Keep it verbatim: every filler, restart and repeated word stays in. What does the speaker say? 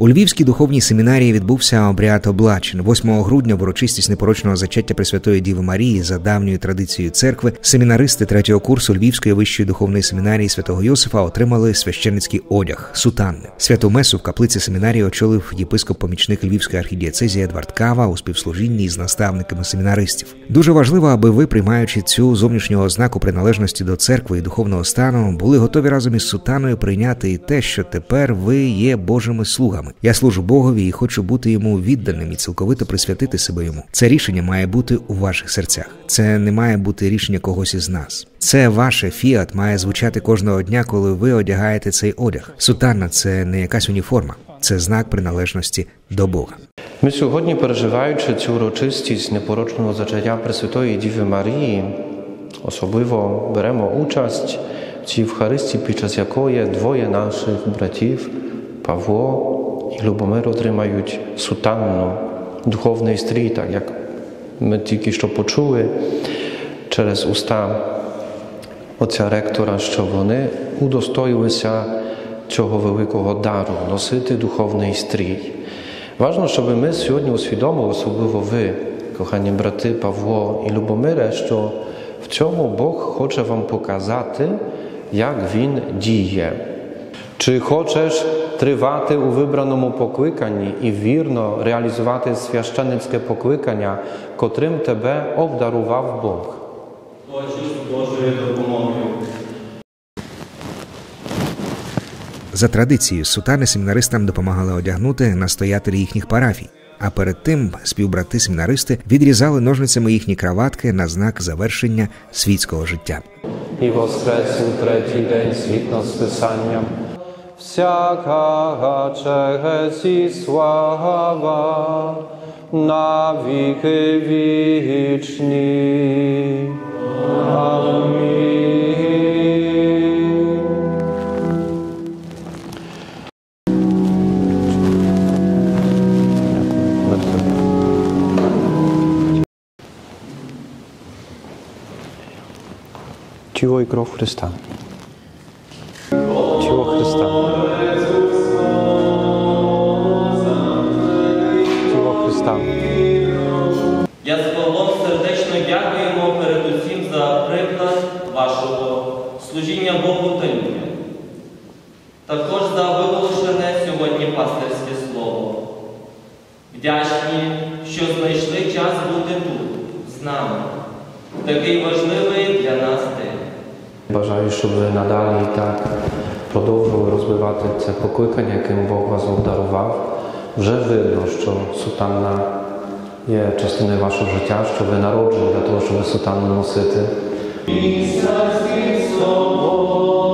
У Львівській духовній семінарії відбувся обряд облачин. восьмого грудня в урочистість непорочного зачаття Пресвятої Діви Марії за давньою традицією церкви семінаристи третього курсу Львівської вищої духовної семінарії святого Йосифа отримали священницький одяг – сутанни. Святу месу в каплиці семінарії очолив єпископ-помічник Львівської архідієцезії Едвард Кава у співслужінні із наставниками семінаристів. Дуже важливо, аби ви, приймаючи цю зовнішню ознаку приналежності до церкви і духовного стану, були готові разом із сутаною прийняти і те, що тепер ви є Божими слугами. Я служу Богові і хочу бути йому відданим і цілковито присвятити себе йому. Це рішення має бути у ваших серцях. Це не має бути рішення когось із нас. Це ваше фіат має звучати кожного дня, коли ви одягаєте цей одяг. Сутанна – це не якась уніформа. Це знак приналежності до Бога. Ми сьогодні, переживаючи цю урочистість непорочного зачаття Пресвятої Діви Марії, особливо беремо участь в цій Євхаристії, під час якої двоє наших братів, Павло і Любомир, отримають сутанну, духовний стрій, так як ми тільки що почули через уста отця ректора, що вони удостоїлися цього великого дару – носити духовний стрій. Важливо, щоб ми сьогодні усвідомили, особливо ви, кохані брати Павло і Любомире, що в цьому Бог хоче вам показати, як Він діє. Чи хочеш тривати у вибраному покликанні і вірно реалізувати священницьке покликання, котрим тебе обдарував Бог? Хочу з Божою допомогою. За традицією, сутани семінаристам допомагали одягнути настоятелі їхніх парафій. А перед тим співбрати-семінаристи відрізали ножницями їхні краватки на знак завершення світського життя. І воскресив третій день згідно з Писанням. Всяка честь і слава на віки вічні. Амінь. Тіло і кров Христа. Тіло Христа. Тіло Христа. Я з Павлом сердечно дякуємо перед усім за приклад вашого служіння Богу та людям. Також за виголошене сьогодні пастирське слово. Вдячні, що знайшли час бути тут, з нами. Такий важливий для нас день. Бажаю, щоб ви надалі так продовжували розвивати це покликання, яким Бог вас обдарував. Вже видно, що сутанна є частиною вашого життя, що ви народжені для того, щоб сутанну носити. І